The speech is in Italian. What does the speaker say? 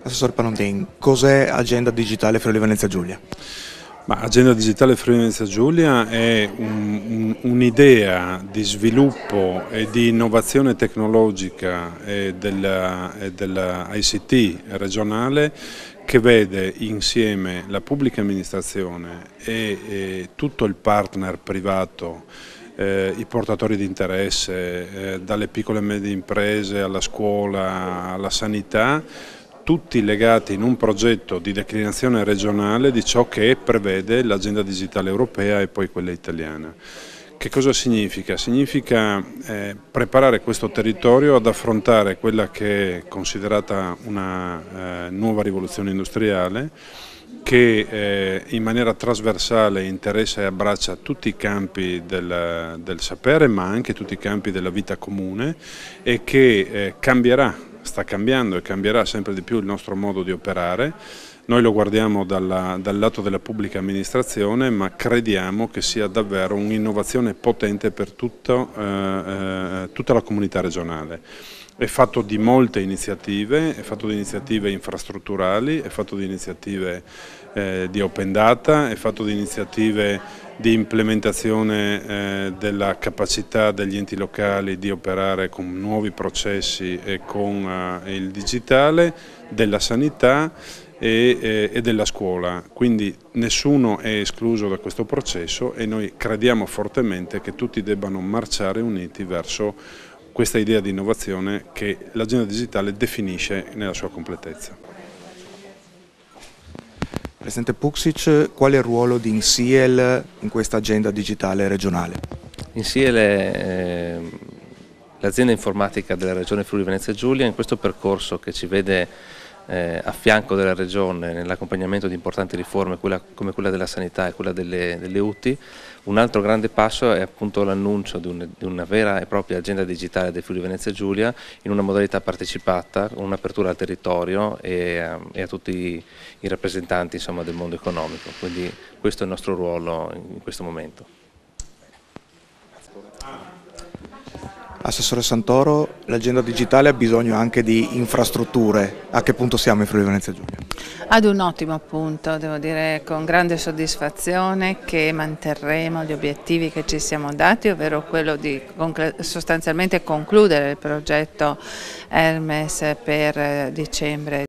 Assessore Panondin, cos'è Agenda Digitale Friuli Venezia Giulia? Agenda Digitale Friuli Venezia Giulia è un'idea di sviluppo e di innovazione tecnologica della ICT regionale che vede insieme la pubblica amministrazione e tutto il partner privato, i portatori di interesse, dalle piccole e medie imprese alla scuola, alla sanità, tutti legati in un progetto di declinazione regionale di ciò che prevede l'agenda digitale europea e poi quella italiana. Che cosa significa? Significa preparare questo territorio ad affrontare quella che è considerata una nuova rivoluzione industriale che in maniera trasversale interessa e abbraccia tutti i campi del sapere ma anche tutti i campi della vita comune e che sta cambiando e cambierà sempre di più il nostro modo di operare. Noi lo guardiamo dal lato della pubblica amministrazione, ma crediamo che sia davvero un'innovazione potente per tutta la comunità regionale. È fatto di molte iniziative, è fatto di iniziative infrastrutturali, è fatto di iniziative di open data, è fatto di iniziative di implementazione della capacità degli enti locali di operare con nuovi processi e con il digitale, della sanità e della scuola, quindi nessuno è escluso da questo processo e noi crediamo fortemente che tutti debbano marciare uniti verso questa idea di innovazione che l'agenda digitale definisce nella sua completezza. Presidente Puksic, qual è il ruolo di INSIEL in questa agenda digitale regionale? INSIEL è l'azienda informatica della Regione Friuli Venezia Giulia. In questo percorso che ci vede a fianco della Regione nell'accompagnamento di importanti riforme come quella della sanità e quella delle UTI, un altro grande passo è appunto l'annuncio di una vera e propria agenda digitale del Friuli Venezia Giulia in una modalità partecipata, con un'apertura al territorio e a tutti i rappresentanti, insomma, del mondo economico. Quindi questo è il nostro ruolo in questo momento. Assessore Santoro, l'agenda digitale ha bisogno anche di infrastrutture. A che punto siamo in Friuli Venezia Giulia? Ad un ottimo punto, devo dire con grande soddisfazione che manterremo gli obiettivi che ci siamo dati, ovvero quello di sostanzialmente concludere il progetto Hermes per dicembre